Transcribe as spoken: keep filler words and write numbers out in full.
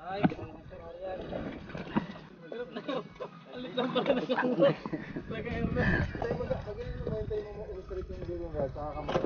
Ay, Marian. Hirap na hirap. Alit lang pala na sa ulo. Lagay mo na. Pag-maintain mo mo illustrate yung dulo mo, saka ka